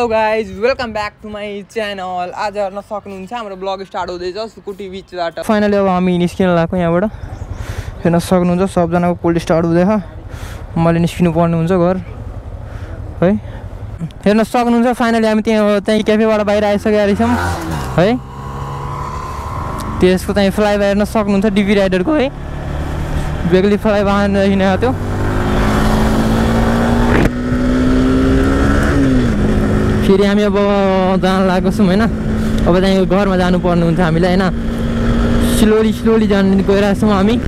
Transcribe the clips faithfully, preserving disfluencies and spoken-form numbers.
Guys welcome back to my channel. आज हेर्न सक्नुहुन्छ हाम्रो ब्लग स्टार्ट हुँदैछ स्कुटी बिचबाट। फाइनली अब हामी निस्किन लाग्यो यहाँबाट। हेर्न सक्नुहुन्छ सबजनाको कोल्ड स्टार्ट हुँदैछ। मैले निस्किनु पर्ने हुन्छ घर है। हेर्न सक्नुहुन्छ फाइनली हामी त्यहाँ त्यहीँ क्याफेबाट बाहिर आइसकेका रहेछौँ है। त्यसको चाहिँ फ्लाइओभर हेर्न सक्नुहुन्छ डिपी राइडरको है। बेग्ली फ्लाइओभर हिँडेको थियो। फेरि हामी अब जान लागेको छौँ होइन। अब चाहिँ घरमा जानुपर्ने हुन्छ हामीलाई होइन। स्लोली स्लोली जान गइरहेको छौँ हामी।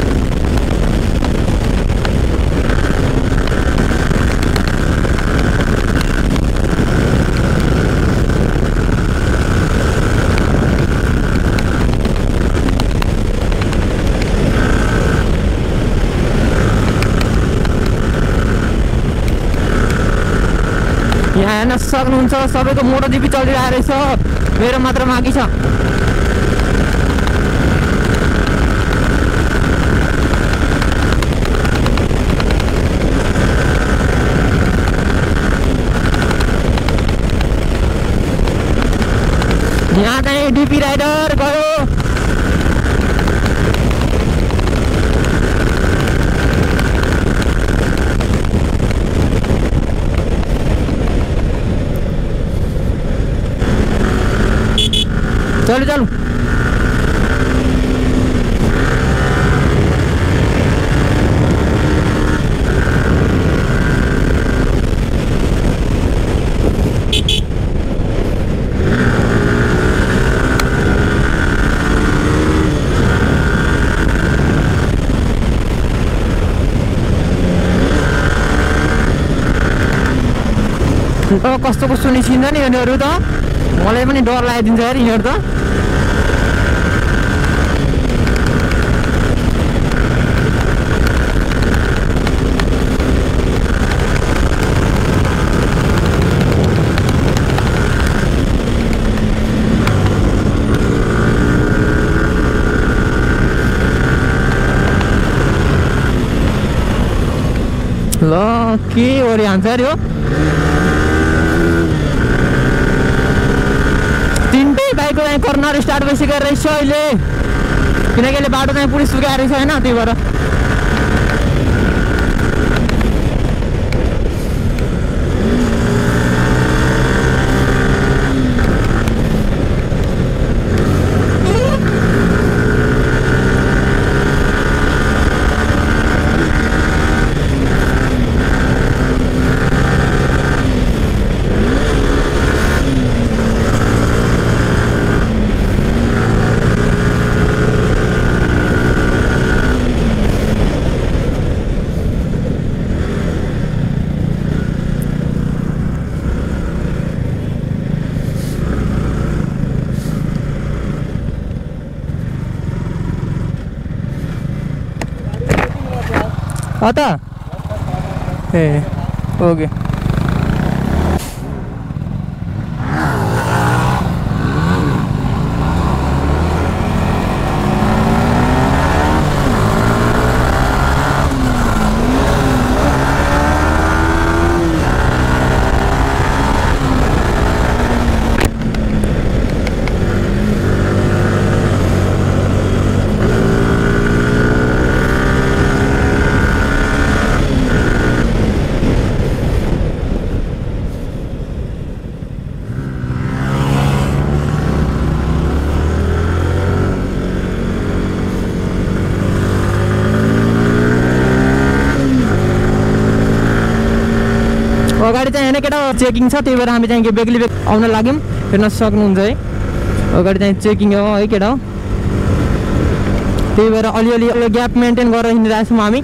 यहाँ हेर्न सक्नुहुन्छ सबैको मोटोजिपी चलिरहेको रहेछ, मेरो मात्र बाँकी छ। यहाँ चाहिँ डिपी राइडर गयो। चलो चलो अब कस्तो कस्तो निस्किन्छ नि यिनीहरू त। मलाई पनि डर लगाइदिन्छ यार यिनीहरू त। ल के गरी हान्छ अरे हो। तिनटै बाइकको चाहिँ कर्नर स्टार्ट भइसकेको रहेछ अहिले, किनकि अहिले बाटो चाहिँ पुरै सुकाएर रहेछ होइन। त्यही भएर आता ए ओके। अगाडि चाहिँ होइन केटा चेकिङ छ, त्यही भएर हामी चाहिँ बेग्ली बेग आउन लाग्यौँ। हेर्न सक्नुहुन्छ है अगाडि चाहिँ चेकिङ हो है केटा हो। त्यही भएर अलिअलि ग्याप मेन्टेन गरेर हिँडिरहेको छौँ हामी।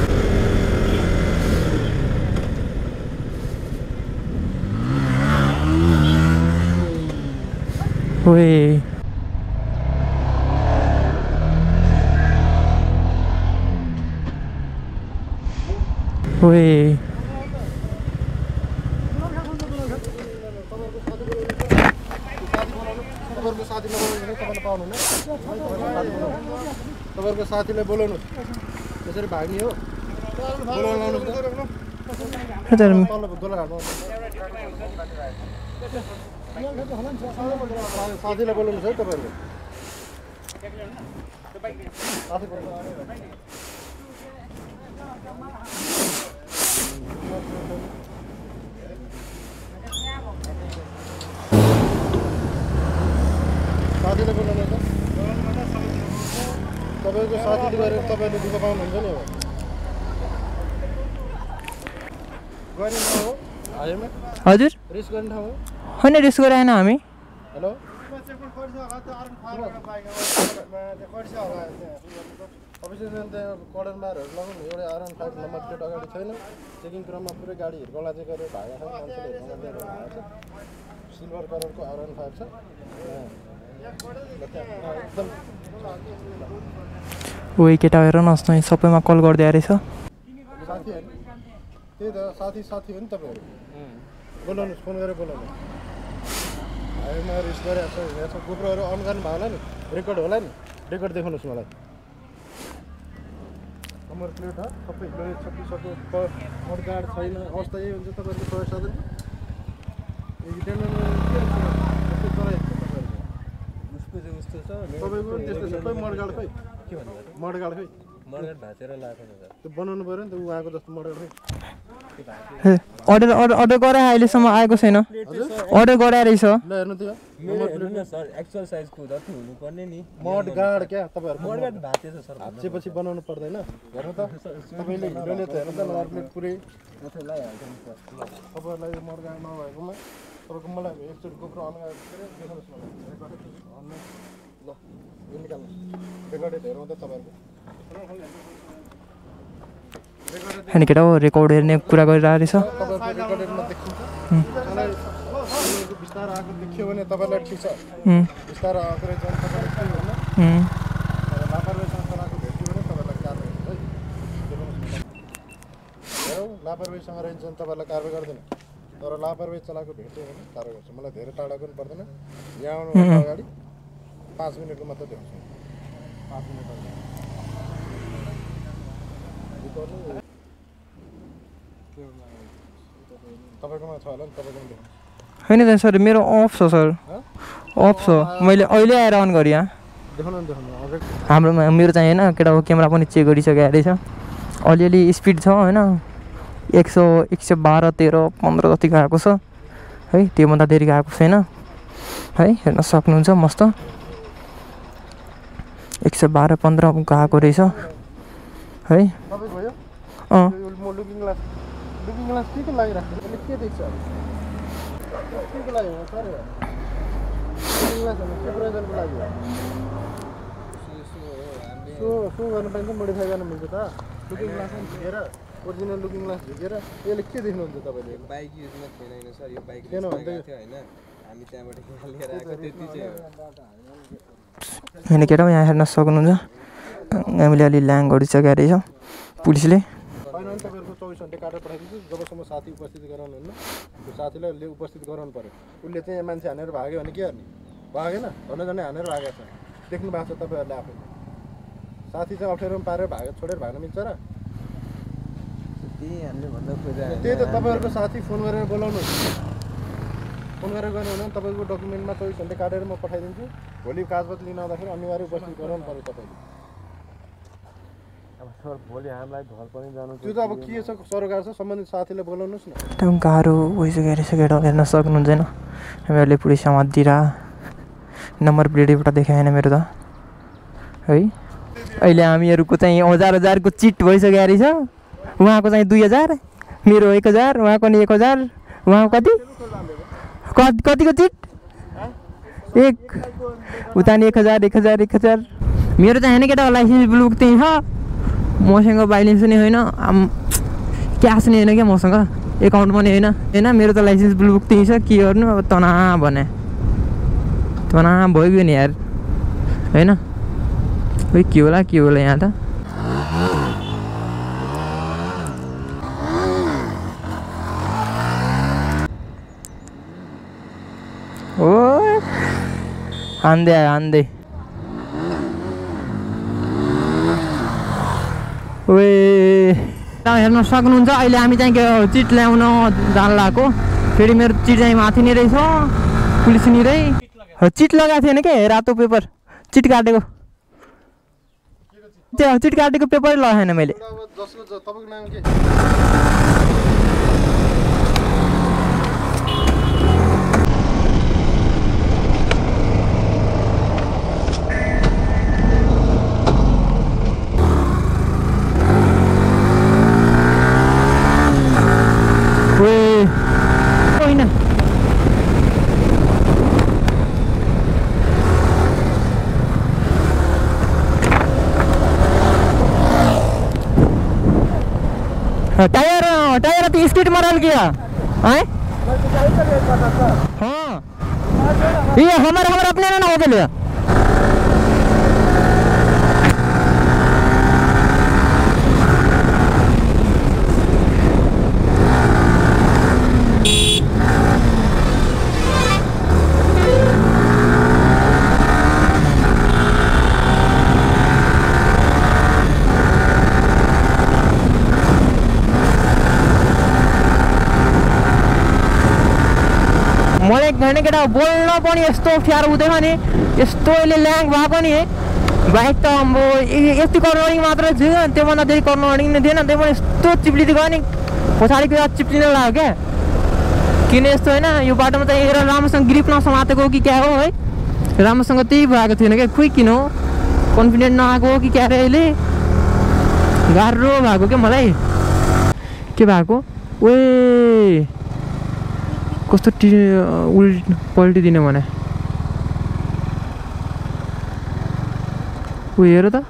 ओए ओए तपाईँको साथीलाई बोलाउनु त्यसरी भाग्ने हो। बोलाउनु साथीलाई बोलाउनुहोस् है तपाईँहरूले साथीलाई बोलाउनु त तपाईँको साथीले गरेर तपाईँले दुःख पाउनुहुन्छ नि अब गर्ने ठाउँ हो हाइवेमा हजुर रेस गर्ने ठाउँ हो होइन रेस गराएन हामी हेलो अफिसर त्यहाँ कडनबारहरू लगाउनु एउटा आरएन फाइभ नम्बर प्लेट अगाडि छैन चेकिङ क्रममा पुरै गाडी हिर्कला चाहिँ गरेर भागा छ मान्छेले हिर्कला दिएर भागा छ सिल्भर कलरको आरएन फाइभ छ एकदम ओइ केटा हेर न अस्ति सबैमा कल गर्दै रहेछ साथी होइन त्यही त साथी साथी हो नि तपाईँहरू बोलाउनुहोस् फोन गरेर बोलाउनु हाइवेमा रेस गरिरहेको छ यहाँ छ गोप्रोहरू अन गर्नुभयो होला नि रेकर्ड होला नि रेकर्ड देखाउनुहोस् मलाई नम्बर प्लेट हो सबै लोहे छप्पिसक्यो मडगाड छैन अवस्था यही हुन्छ तपाईँहरूको प्रवेश साधन तपाईँको पनि त्यस्तै छ खोइ मडगाड खोइ के भन्नु मडगाड खोइ मडगाड भाँचेर लगाएको त्यो बनाउनु पऱ्यो नि त उहाँको जस्तो मडगाड खोइ अर्डर अर्डर अर्डर गराए अहिलेसम्म आएको छैन अर्डर गराए रहेछ ल हेर्नु त्यो एक्चुअल साइजको जति हुनुपर्ने नि मडगाड क्या तपाईँहरू मडगाड भाँचेछ सर भाँचेपछि बनाउनु पर्दैन हेर्नु त तपाईँले हिरोले त हेर्नु त नम्बर प्लेट पुरै तपाईँहरूलाई यो मडगाड नभएकोमा तपाईँको मलाई एकचोटि गोप्रो अन गरेर देखाउनुहोस् मलाई ल यो निकाल्नुहोस् रेकर्डेड हेरौँ त तपाईँहरूको होइन केटा हो रेकर्ड हेर्ने कुरा गरिरहेको रहेछ तपाईँहरूको रेकर्डेडमा देखिन्छ मलाई बिस्तारो आएको देखियो भने तपाईँलाई ठिक छ बिस्तारो आएको रहेछ भने तपाईँलाई केही हुन्न लापरवाहीसँग चलाएको भेट्यो भने तपाईँलाई कारवाही हुन्छ है हेरौँ लापरवाहीसँग रहन्छ भने तपाईँलाई कारवाही गर्दैन तर लापरवाही चलाएको भेट्यो भने कारवाही गर्छ मलाई धेरै टाढा पनि पर्दैन यहाँ आउनुभन्दा अगाडि पाँच मिनटको मात्रै देखाउँछु पाँच मिनट अगाडि तपाईँकोमा छ होला नि तपाईँकोमा देखाउनु होइन त सर मेरो अफ छ सर अफ छ मैले अहिले आएर अन गरेँ यहाँ देखाउनु नि देखाउनु अगाडि हाम्रोमा मेरो चाहिँ होइन केटा हो क्यामेरा पनि चेक गरिसकेको रहेछ अलिअलि स्पिड छ होइन एक सौ एक सय बाह्र तेह्र पन्ध्र जतिको आएको छ है त्योभन्दा धेरैको आएको छैन है हेर्न सक्नुहुन्छ मस्त एक सय बाह्र पन्ध्रको आएको रहेछ है तपाईँ भयो अँ म लुकिङ ग्लास लुकिङ ग्लास के को लागि राख्छु अहिले के देख्छ के को लागि हो सर लुकिङ ग्लास के प्रयोजनको लागि हो सो सो गर्नु पाइन्छ मोडिफाई गर्न मिल्छ त लुकिङ ग्लास झिकेर ओरिजिनल लुकिङ ग्लास झिकेर यसले के देख्नुहुन्छ तपाईँले बाइक युजमा थिएन होइन सर यो बाइक किन भन्दा थियो होइन हामी त्यहाँबाट लिएर आएको त्यति चाहिँ हो होइन केटा यहाँ हेर्न सक्नुहुन्छ हामीले अलि ल्याङ गरिसकेको रहेछ पुलिसले होइन भने तपाईँहरूको चौबिस घन्टा काटेर पठाइदिन्छु जबसम्म साथी उपस्थित गराउनुहुन्न त्यो साथीलाई उसले उपस्थित गराउनु पऱ्यो उसले चाहिँ मान्छे हानेर भाग्यो भने के गर्ने भागेन झन्डै झन्डै हानेर भागेको छ देख्नु भएको छ तपाईँहरूले आफै साथी चाहिँ अप्ठ्यारोमा पारेर भागेर छोडेर भाग्न मिल्छ र त्यही हामीले भन्दा खोजा त्यही त तपाईँहरूको साथी फोन गरेर बोलाउनुहोस् फोन गरेर गर्नु भने तपाईँको डकुमेन्टमा चौबिस घन्टा काटेर म पठाइदिन्छु भोलि कागजात लिन आउँदाखेरि अनिवार्य उपस्थित गराउनु पऱ्यो तपाईँले सर भोलि हामीलाई घर पनि जानु त्यो त अब के छ सरकार छ सम्बन्धित साथीलाई बोलाउनुहोस् न एकदम गाह्रो भइसकेको रहेछ केटा हेर्न सक्नुहुन्छ होइन हामीहरूले पुलिस समातिदिएर नम्बर प्लेट एउटा देखाएन मेरो त है अहिले हामीहरूको चाहिँ हजार हजारको चिट भइसकेको रहेछ उहाँको चाहिँ दुई हजार मेरो एक हजार उहाँको नि एक हजार उहाँको कति कति कतिको चिट एक उता नि एक हजार एक हजार एक हजार मेरो चाहिँ होइन केटा लाइसेन्स बुक त्यही छ मसँग बाइलेन्स नि होइन क्यास नि होइन क्या मसँग एकाउन्ट पनि होइन होइन मेरो त लाइसेन्स बुक त्यही छ के गर्नु अब तना भने तना भइगयो नि यार होइन खोइ के होला के होला यहाँ त ओ हान्दै हान्दै ओए हेर्न सक्नुहुन्छ अहिले हामी चाहिँ चिट ल्याउन जान लागेको फेरि मेरो चिट चाहिँ माथि नै रहेछ पुलिस नि रै चिट लगाएको थिएन के रातो पेपर चिट काटेको त्यो चिट काटेको पेपरै लगाएन मैले जसको तपाईको नाम के टायर टायर तो स्किट मारल गया हैं हाँ ये हमारे हमारे अपने ना हो गए मलाई गर्ने केटा बोल्न पनि यस्तो अप्ठ्यारो हुँदैन नि यस्तो अहिले ल्याङ भएको नि बाइक त अब यति कर्नरिङ मात्र थियो त्योभन्दा धेरै कर्नरिङ नै थिएन त्यो पनि यस्तो चिप्लिँदै गयो नि पछाडिको याद चिप्लिन लाग्यो क्या किन यस्तो होइन यो बाटोमा त हेर राम्रोसँग ग्रिप नसमातेको कि क्या हो है राम्रोसँग त्यही भएको थिएन क्या खोइ किन हो कन्फिडेन्ट नआएको हो कि क्या अरे अहिले गाह्रो भएको क्या मलाई के भएको ओए कस्तो टी उल्ट पल्टिदिने भने ऊ हेर त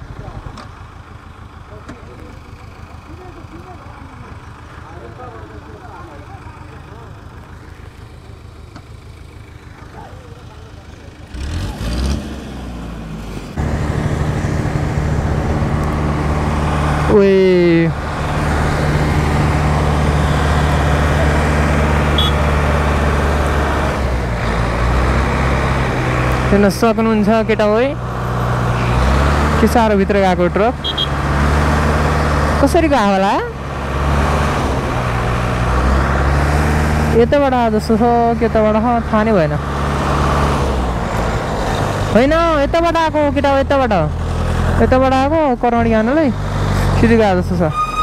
ओए हेर्न सक्नुहुन्छ केटा हो के साह्रो भित्र गएको ट्रक कसरी गयो होला यताबाट जस्तो छ केताबाट थाहा नै भएन होइन यताबाट आएको केटा हो यताबाट यताबाट आएको कर्णाली जानुलाई सिधै गयो जस्तो छ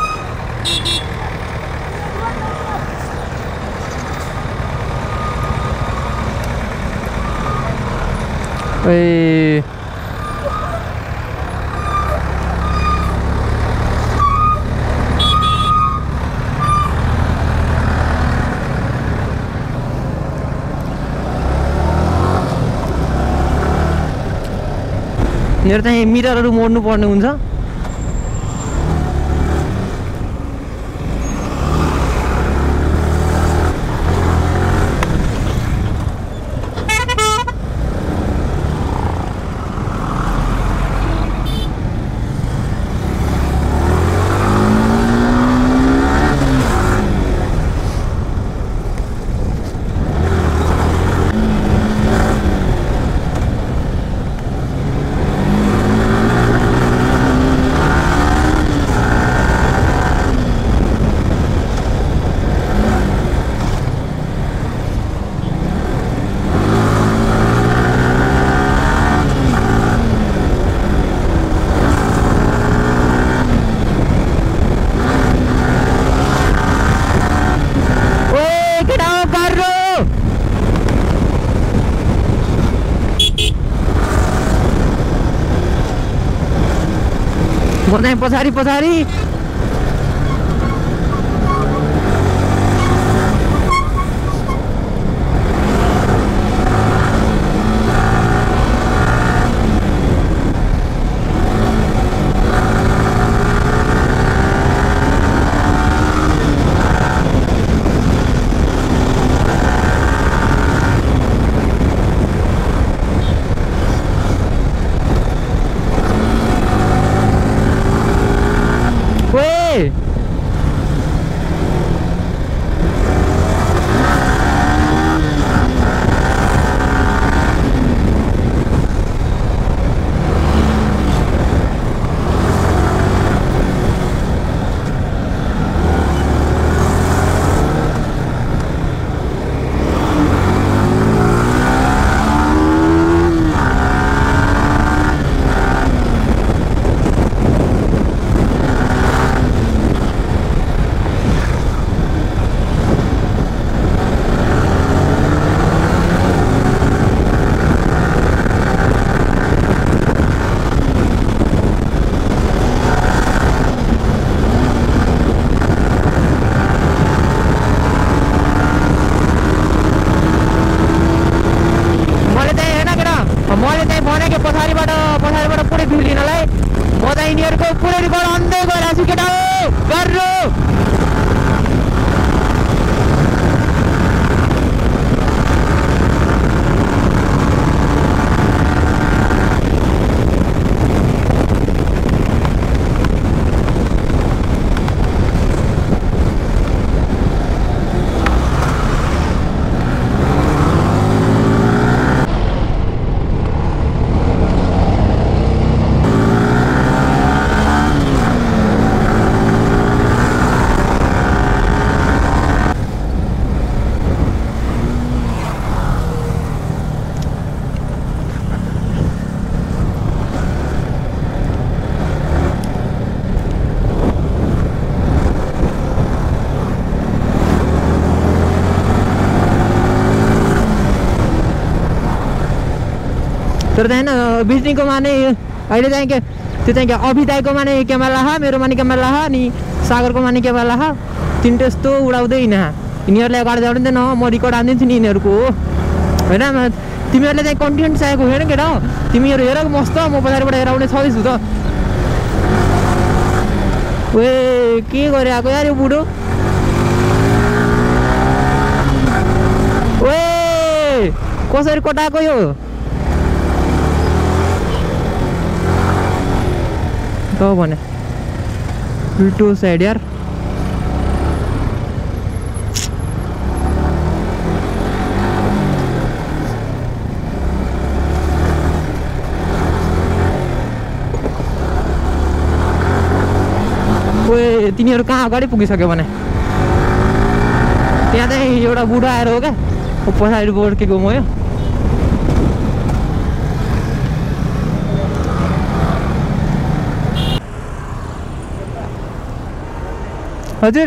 ए मेरो चाहिँ मिररहरू मोड्नु पर्ने हुन्छ बोल्दै पछाडि पछाडि तिनीहरूको पुरै रिकर्ड अन्दै गइरहेको छु केटा हो गर्नु तर त्यहाँ बिजनीको माने अहिले चाहिँ के त्यो चाहिँ के अभिदायको माने क्यामेरा ला मेरो माने क्यामेरा ला नि सागरको माने क्यामेरा ला तिन त्यस्तो उडाउँदैन यिनीहरूले अगाडि जाँदैन म रिकर्ड हानिदिन्छु नि यिनीहरूको हो होइन तिमीहरूले चाहिँ कन्टेन्ट चाहिएको होइन केटा हो तिमीहरू हेर मस्त म पछाडिबाट हेर आउने छँदैछु त ओए के गरिरहेको यार यो बुढो ओए कसरी कटाएको यो तो बने टू साइड यार ओए तिनीहरू कहाँ अगाडि पुगिसक्यो भने त्यहाँ चाहिँ एउटा बुढो आएर हो क्या पछाडि बोर्केको म यो हजुर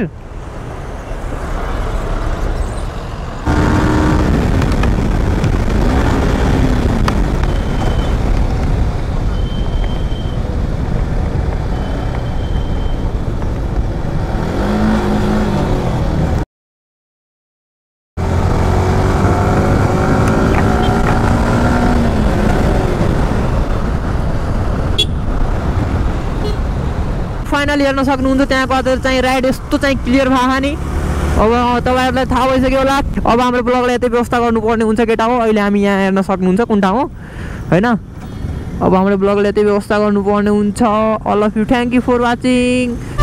फाइनली हेर्न सक्नुहुन्छ त्यहाँको अझ चाहिँ राइड यस्तो चाहिँ क्लियर भएको नि अब तपाईँहरूलाई थाहा भइसक्यो होला अब हाम्रो ब्लगलाई यतै व्यवस्था गर्नुपर्ने हुन्छ केटा हो अहिले हामी यहाँ हेर्न सक्नुहुन्छ कुन ठाउँ हो होइन अब हाम्रो ब्लगलाई यतै व्यवस्था गर्नुपर्ने हुन्छ all of you thank you for watching